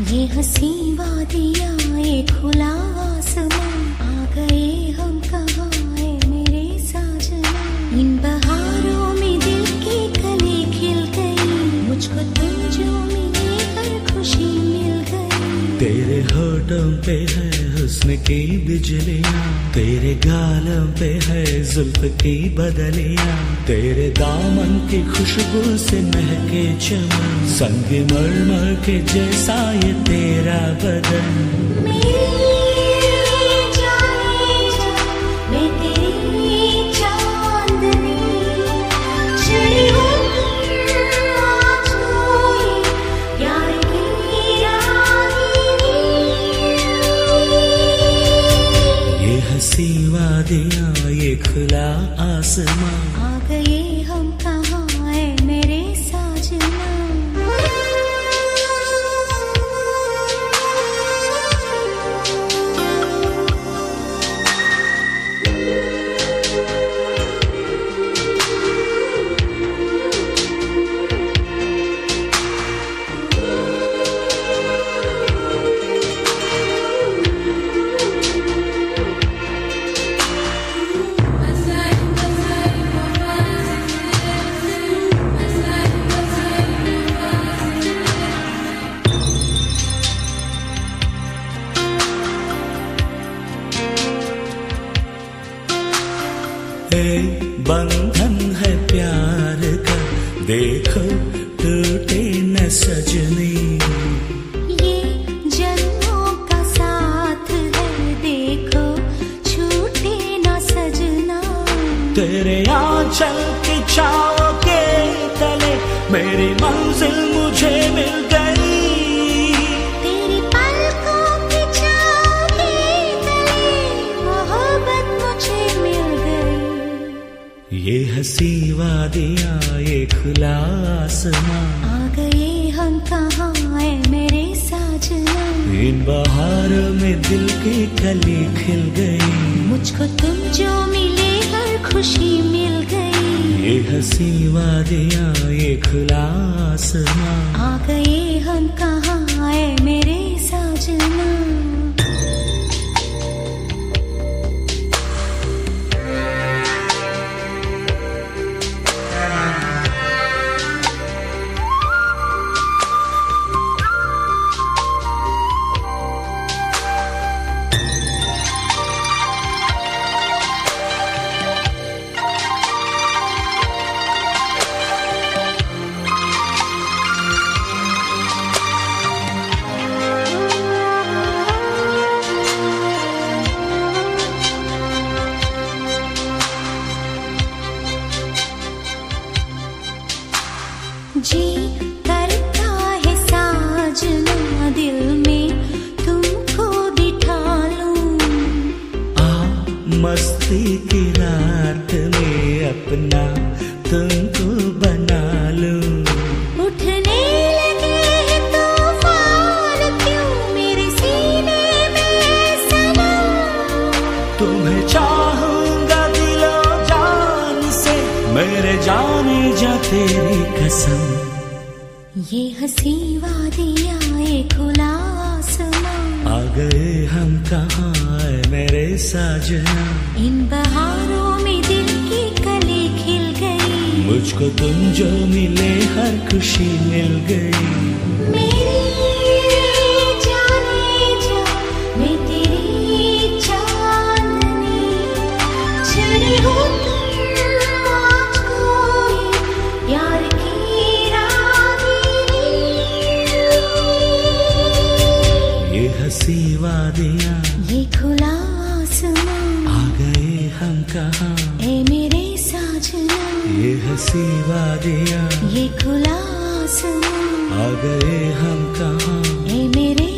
ये हंसी वादियाँ ये खुला आसमां, आ गए हम कहाँ है मेरे साजना। इन बहारों में दिल की कली खिल गई, मुझको तुम जो मिले हर खुशी मिल गई। तेरे होठों पे है हुस्न की बिजलियाँ, तेरे गालों पे है जुल्फ की बदलियाँ, तेरे दामन की खुशबू से महके चमन, संग मरमर के जैसा ये तेरा बदन। हंसी वादियाँ ये खुला आसमां, आ गए हम कहाँ है मेरे साजना। बंधन है प्यार का, देखो टूटे न सजनी। ये जन्मों का साथ है, देखो छूटे न सजना। तेरे आंचल की छाँव के तले मेरी मंजिल मुझे मिल गई। तेरी पलकों की छाँव के तले मोहब्बत मुझे मिल गई। ये हंसी वादियाँ ये खुला आसमां, आ गए हम कहाँ है मेरे साजना। इन बहारों में दिल की कली खिल गई, मुझको तुम जो मिले हर खुशी मिल गई। ये हंसी वादियाँ ये खुला आसमां, आ गए हम कहाँ है मेरे साजना। जी करता है साजना दिल में तुमको बिठा लूं। आ मस्ती की रात में अपना तुमको बना लूं। उठने लगे हैं तूफान क्यों मेरे सीने में सनम। तुम्हें चाहूंगा दिलो जान से, मेरे जाने जा तेरी कसम। ये हंसी वादियाँ ये खुला आसमां, आ गए हम कहाँ है मेरे साजना। इन बहारों में दिल की कली खिल गई, मुझको तुम जो मिले हर खुशी मिल गई। हंसी वादियाँ ये खुला आसमां, आ गए हम कहाँ ए मेरे साजना। ये हंसी वादियाँ ये खुला आसमां, आ गए हम कहाँ ए मेरे